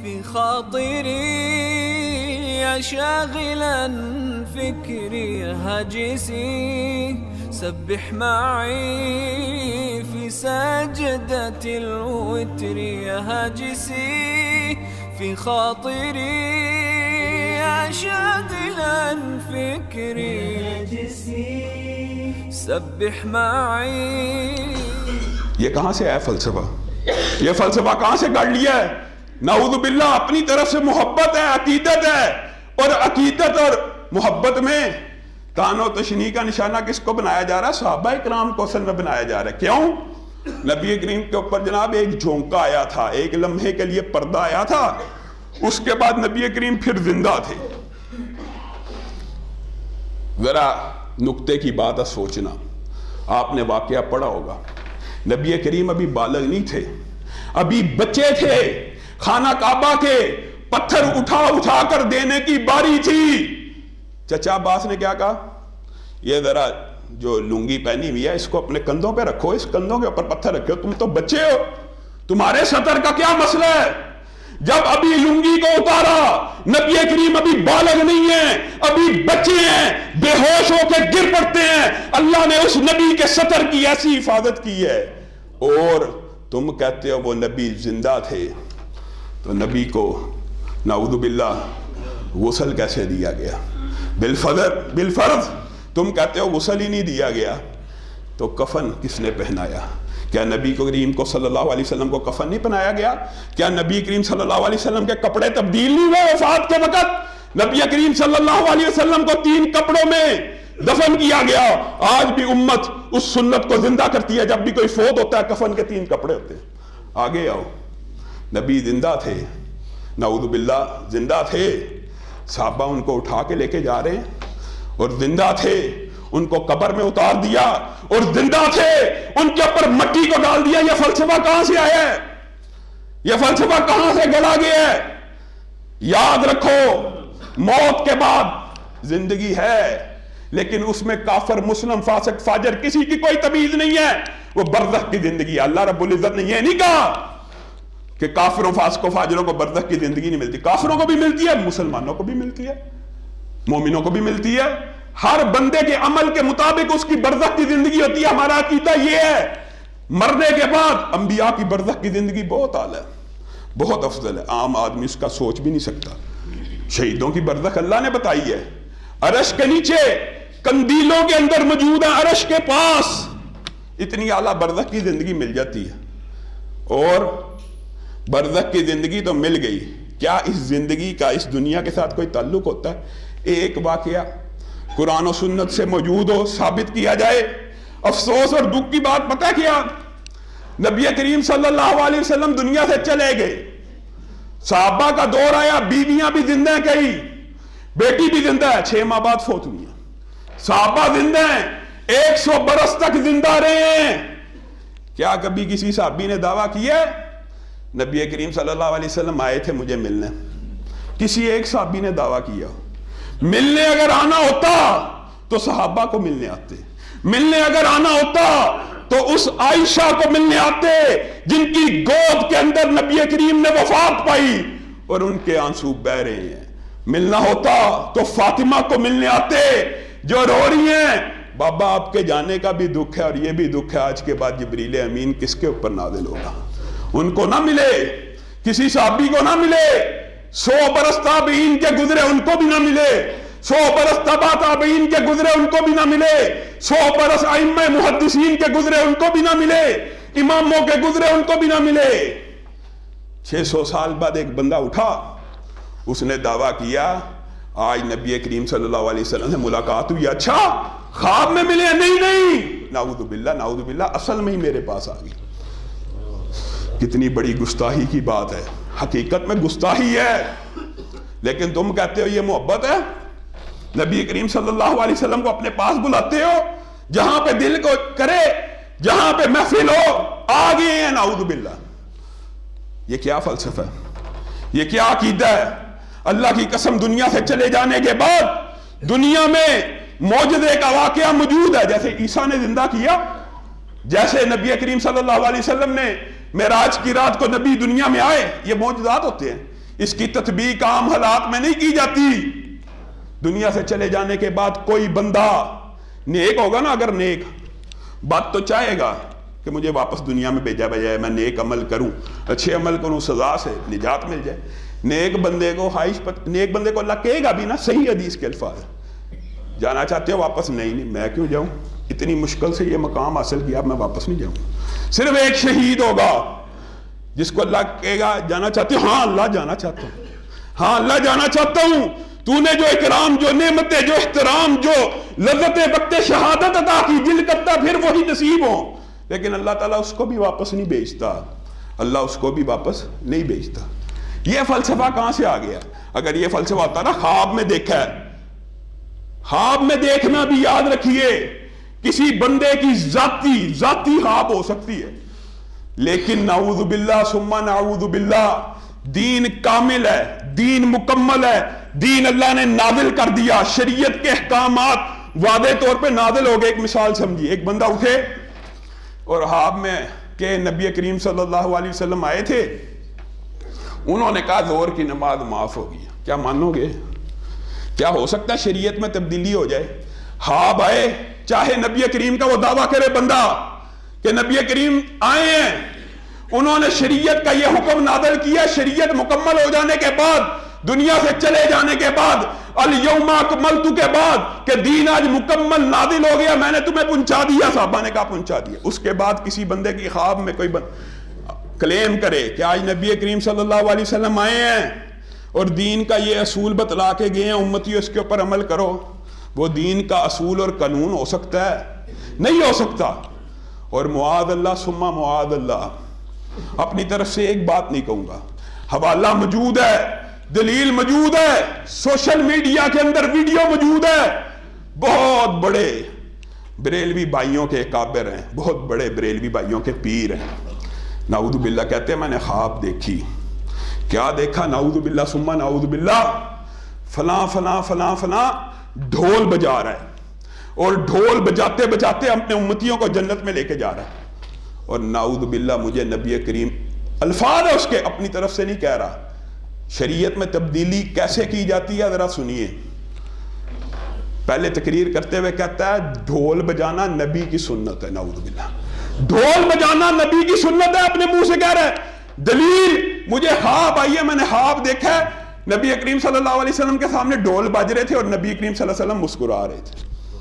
في خاطري يا شاغلا فكري يا هاجسي سبح معي في سجدة الوتر يا هاجسي في خاطري يا شاغلا فكري سبح معي. یہ کہاں سے آیا فلسفہ؟ یہ فلسفہ کہاں سے گڑھ لیا ہے؟ نعوذ باللہ اپنی طرف سے محبت ہے، عقیدت ہے، اور عقیدت اور محبت میں تان و تشنیع کا نشانہ کس کو بنایا جا رہا ہے؟ صحابہ اکرام کو اصل میں بنایا جا رہا ہے. کیوں؟ نبی کریم کے اوپر جناب ایک جھونکا آیا تھا، ایک لمحے کے لیے پردہ آیا تھا، اس کے بعد نبی کریم پھر زندہ تھے. ذرا نقطے کی بات ہے سوچنا. آپ نے واقعہ پڑھا ہوگا، نبی کریم ابھی بالغ نہیں تھے، ابھی بچے تھے، خانہ کعبہ کے پتھر اٹھا اٹھا کر دینے کی باری تھی. چچا عباس نے کیا کہا؟ یہ ذرا جو لنگی پہنی ہوئی ہے اس کو اپنے کندھوں پہ رکھو، اس کندھوں کے اوپر پتھر رکھو، تم تو بچے ہو، تمہارے سطر کا کیا مسئلہ ہے؟ جب ابھی لنگی کو اتارا، نبی کریم ابھی بالغ نہیں ہیں، ابھی بچے ہیں، بے ہوش ہو کے گر پڑتے ہیں. اللہ نے اس نبی کے سطر کی ایسی حفاظت کی ہے، اور تم کہتے ہو وہ نبی زندہ تھے. تو نبی کو نعوذ باللہ غسل کیسے دیا گیا؟ بالفرض تم کہتے ہو غسل ہی نہیں دیا گیا، تو کفن کس نے پہنایا؟ کیا نبی کریم کو صلی اللہ علیہ وسلم کو کفن نہیں پہنایا گیا؟ کیا نبی کریم صلی اللہ علیہ وسلم کے کپڑے تبدیل نہیں ہوئے وفات کے وقت؟ نبی کریم صلی اللہ علیہ وسلم کو 3 کپڑوں میں دفن کیا گیا. آج بھی امت اس سنت کو زندہ کرتی ہے، جب بھی کوئی فوت ہوتا ہے کفن کے 3 کپڑے ہوتے ہیں. آگے آؤ، نبی زندہ تھے، نعوذ باللہ زندہ تھے، صحابہ ان کو اٹھا کے لے کے جا رہے ہیں، اور زندہ تھے، ان کو قبر میں اتار دیا، اور زندہ تھے، ان کے اوپر مٹی کو ڈال دیا. یہ فلسفہ کہاں سے آیا ہے؟ یہ فلسفہ کہاں سے گڑا گیا ہے؟ یاد رکھو، موت کے بعد زندگی ہے، لیکن اس میں کافر مسلم فاسق فاجر کسی کی کوئی تمیز نہیں ہے، وہ برزخ کی زندگی ہے. اللہ رب العزت نے یہ نہیں کہا کہ کافروں فاسقوں فاجروں کو برزخ کی زندگی نہیں ملتی. کافروں کو بھی ملتی ہے، مسلمانوں کو بھی ملتی ہے، مومنوں کو بھی ملتی ہے. ہر بندے کے عمل کے مطابق اس کی برزخ کی زندگی ہوتی ہے. ہمارا عقیدہ یہ ہے، مرنے کے بعد انبیاء کی برزخ کی زندگی بہت اعلیٰ ہے، بہت افضل ہے، عام آدمی اس کا سوچ بھی نہیں سکتا. شہیدوں کی برزخ اللہ نے بتائی ہے، عرش کے نیچے کندیلوں کے اندر موجود ہے، عرش کے پاس اتنی اعلیٰ برزخ کی زندگی مل جاتی ہے. اور برزخ کی زندگی تو مل گئی، کیا اس زندگی کا اس دنیا کے ساتھ کوئی تعلق ہوتا ہے؟ ایک واقعہ قرآن و سنت سے موجود ہو، ثابت کیا جائے. افسوس اور دکھ کی بات پتہ کیا؟ نبی کریم صلی اللہ علیہ وسلم دنیا سے چلے گئے، صحابہ کا دور آیا، بیویاں بھی زندہ ہیں، کئی بیٹی بھی زندہ ہے، 6 ماہ بعد فوت ہوئی ہیں. صحابہ زندہ ہیں، 100 برس تک زندہ رہے ہیں. کیا کبھی کسی صحابی نے دعویٰ کیا؟ نبی کریم صلی اللہ علیہ وسلم آئے تھے مجھے ملنے، کسی ایک صحابی نے دعویٰ کیا؟ ملنے اگر آنا ہوتا تو صحابہ کو ملنے آتے، ملنے اگر آنا ہوتا تو اس عائشہ کو ملنے آتے جن کی گود کے اندر نبی کریم نے وفات پائی اور ان کے آنسو بہہ رہے ہیں. ملنا ہوتا تو فاطمہ کو ملنے آتے جو رو رہی ہیں، بابا آپ کے جانے کا بھی دکھ ہے اور یہ بھی دکھ ہے، آج کے بعد جبریل امین کس کے اوپر نازل ہوگا. ان کو نہ ملے، کسی صحابی کو نہ ملے، 100 برس تابعین کے گزرے ان کو بھی نہ ملے، 100 برس تبع تابعین کے گزرے ان کو بھی نہ ملے، 100 برس ائمہ محدثین کے گزرے ان کو بھی نہ ملے، اماموں کے گزرے ان کو بھی نہ ملے. 600 سال بعد ایک بندہ اٹھا، اس نے دعویٰ کیا آج نبی کریم صلی اللہ علیہ وسلم سے ملاقات ہوئی. اچھا خواب میں ملے؟ نہیں، نعوذ باللہ اصل میں ہی میرے پاس آ گئی. کتنی بڑی گستاخی کی بات ہے، حقیقت میں گستاخی ہے، لیکن تم کہتے ہو یہ محبت ہے. نبی کریم صلی اللہ علیہ وسلم کو اپنے پاس بلاتے ہو، جہاں پہ دل کو کرے، جہاں پہ محفل ہو، آگے ہیں. نعوذ باللہ. یہ کیا فلسفہ ہے؟ یہ کیا عقیدہ ہے؟ اللہ کی قسم دنیا سے چلے جانے کے بعد دنیا میں معجزے کا واقعہ موجود ہے. جیسے عیسیٰ نے زندہ کیا، جیسے نبی کریم صلی اللہ علیہ وسلم نے معراج کی رات کو نبی دنیا میں آئے، یہ معجزات ہوتے ہیں. اس کی تطبیق عام حالات میں نہیں کی جاتی. دنیا سے چلے جانے کے بعد کوئی بندہ نیک ہوگا نا، اگر نیک بات تو چاہے گا کہ مجھے واپس دنیا میں بھیجا بجائے میں نیک عمل کروں، اچھے عمل کروں، سزا سے نجات مل جائے. نیک بندے کو نیک بندے کو اللہ کہے گا بھی نا، صحیح حدیث کے الفاظ، جانا چاہتے ہو واپس؟ نہیں میں کیوں جاؤں، اتنی مشکل سے یہ مقام حاصل کیا، میں واپس نہیں جاؤں. صرف ایک شہید ہوگا جس کو اللہ کہے گا جانا چاہتے ہو؟ ہاں اللہ جانا چاہتا ہوں، ہاں اللہ جانا چاہتا ہوں. تو نے جو اکرام، جو نعمتیں، جو احترام، جو لذت وقت شہادت عطا کی، دل کرتا پھر وہی نصیب ہوں. لیکن اللہ تعالیٰ اس کو بھی واپس نہیں بھیجتا، اللہ اس کو بھی واپس نہیں بھیجتا. یہ فلسفہ کہاں سے آ گیا؟ اگر یہ فلسفہ ہوتا نا خواب میں دیکھا ہے، خواب میں دیکھنا بھی یاد رکھیے کسی بندے کی ذاتی خواب ہو سکتی ہے، لیکن نعوذ باللہ ثم نعوذ باللہ دین کامل ہے، دین مکمل ہے، دین اللہ نے نازل کر دیا، شریعت کے احکامات واضح طور پہ نازل ہو گئے. ایک مثال سمجھیے، ایک بندہ اٹھے اور خواب میں کہ نبی کریم صلی اللہ علیہ وسلم آئے تھے، انہوں نے کہا ظہر کی نماز معاف ہوگی. کیا مانو گے؟ کیا ہو سکتا ہے شریعت میں تبدیلی ہو جائے؟ خواب آئے، چاہے نبی کریم کا وہ دعویٰ کرے بندہ کہ نبی کریم آئے ہیں، انہوں نے شریعت کا یہ حکم نازل کیا، شریعت مکمل ہو جانے کے بعد، دنیا سے چلے جانے کے بعد، الیوم اکملت کے بعد کہ دین آج مکمل نازل ہو گیا، میں نے تمہیں پہنچا دیا. صحابہ نے کہا پہنچا دیا. اس کے بعد کسی بندے کی خواب میں کوئی کلیم کرے کہ آج نبی کریم صلی اللہ علیہ وسلم آئے ہیں اور دین کا یہ اصول بتلا کے گئے ہیں، امتیوں اس کے اوپر عمل کرو، وہ دین کا اصول اور قانون ہو سکتا ہے؟ نہیں ہو سکتا. اور معاذ اللہ ثم معاذ اللہ، اپنی طرف سے ایک بات نہیں کہوں گا، حوالہ موجود ہے، دلیل موجود ہے، سوشل میڈیا کے اندر ویڈیو موجود ہے. بہت بڑے بریلوی بھائیوں کے اکابر ہیں، بہت بڑے بریلوی بھائیوں کے پیر ہیں، نعوذ باللہ کہتے ہیں میں نے خواب دیکھی. کیا دیکھا؟ نعوذ باللہ ثم نعوذ باللہ، فلاں فلاں فلاں فلاں ڈھول بجا رہا ہے اور ڈھول بجاتے بجاتے اپنے امتیوں کو جنت میں لے کے جا رہا ہے. اور نعوذ باللہ مجھے نبی کریم، الفاظ ہے اس کے، اپنی طرف سے نہیں کہہ رہا. شریعت میں تبدیلی کیسے کی جاتی ہے ذرا سنیے. پہلے تقریر کرتے ہوئے کہتا ہے ڈھول بجانا نبی کی سنت ہے. نعوذ باللہ، ڈھول بجانا نبی کی سنت ہے، اپنے منہ سے کہہ رہا ہے. دلیل، مجھے خواب آئی ہے، میں نے خواب دیکھا ہے نبی کریم صلی اللہ علیہ وسلم کے سامنے ڈھول بج رہے تھے اور نبی کریم صلی اللہ علیہ وسلم مسکرا رہے تھے.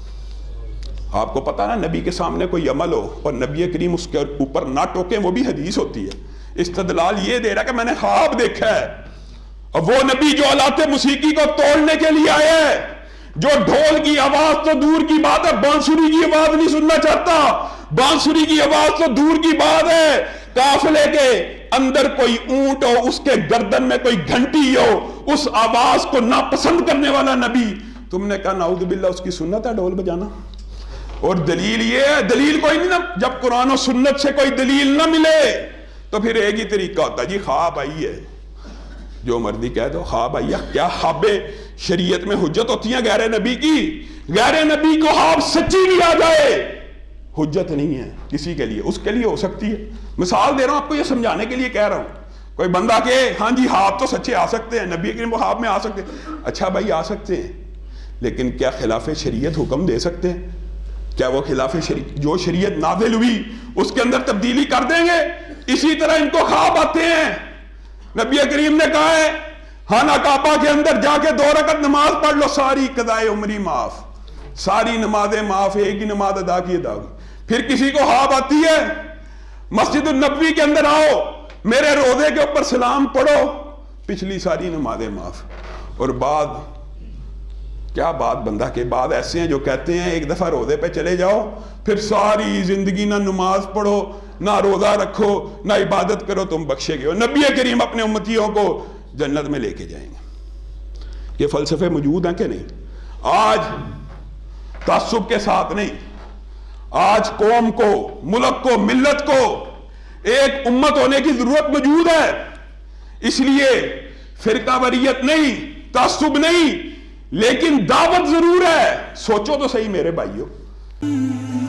آپ کو پتا نا نبی کے سامنے کوئی عمل ہو اور نبی کریم اس کے اوپر نہ ٹوکیں، وہ بھی حدیث ہوتی ہے. استدلال یہ دے رہا کہ میں نے خواب دیکھا ہے، اور وہ نبی جو آلات موسیقی کو توڑنے کے لیے آئے ہے، جو ڈھول کی آواز تو دور کی بات ہے، بانسری کی آواز نہیں سننا چاہتا، بانسری کی آواز تو دور کی بات ہے، قافلے کے اندر کوئی اونٹ ہو، اس کے گردن میں کوئی گھنٹی ہو، اس آواز کو ناپسند کرنے والا نبی. تم نے کہا نعوذ باللہ اس کی سنت ہے ڈھول بجانا. اور دلیل یہ ہے، دلیل کوئی نہیں نا، جب قرآن و سنت سے کوئی دلیل نہ ملے تو پھر ایک ہی طریقہ ہوتا ہے، جی خواب آئی ہے، جو مرضی کہہ دو خواب آئی ہے. کیا خواب شریعت میں حجت ہوتی ہیں غیر نبی کی؟ غیر نبی کو خواب سچی بھی آ جائے حجت نہیں ہے کسی کے لیے، اس کے لیے ہو سکتی ہے. مثال دے رہا ہوں آپ کو، یہ سمجھانے کے لیے کہہ رہا ہوں. کوئی بندہ کہ ہاں جی خواب تو سچے آ سکتے ہیں، نبی کریم خواب میں آ سکتے ہیں. اچھا بھائی آ سکتے ہیں، لیکن کیا خلاف شریعت حکم دے سکتے ہیں؟ کیا وہ خلاف شریعت، جو شریعت نازل ہوئی اس کے اندر تبدیلی کر دیں گے؟ اسی طرح ان کو خواب آتے ہیں. نبی کریم نے کہا ہے خانہ کعبہ کے اندر جا کے 2 رکعت نماز پڑھ لو، ساری قضائے عمری معاف، ساری نمازیں معاف، ایک ہی نماز ادا کی ادا ہوگی. پھر کسی کو خواب آتی ہے مسجد النبوی کے اندر آؤ، میرے روزے کے اوپر سلام پڑھو، پچھلی ساری نمازیں معاف. اور بعد کیا بات، بندہ کے بعد ایسے ہیں جو کہتے ہیں ایک دفعہ روزے پہ چلے جاؤ پھر ساری زندگی نہ نماز پڑھو، نہ روزہ رکھو، نہ عبادت کرو، تم بخشے گئے ہو. نبی کریم اپنے امتیوں کو جنت میں لے کے جائیں گے. یہ فلسفے موجود ہیں کہ نہیں؟ آج تعصب کے ساتھ نہیں، آج قوم کو، ملک کو، ملت کو ایک امت ہونے کی ضرورت موجود ہے. اس لیے فرقہ واریت نہیں، تعصب نہیں، لیکن دعوت ضرور ہے. سوچو تو صحیح میرے بھائیو.